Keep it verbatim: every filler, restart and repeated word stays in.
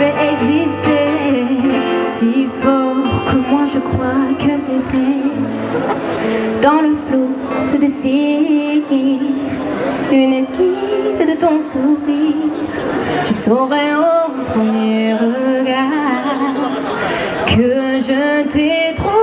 fait exister, si fort que moi je crois que c'est vrai. Dans le flot se dessine une esquisse de ton sourire. Je saurais au premier regard que je t'ai trouvé.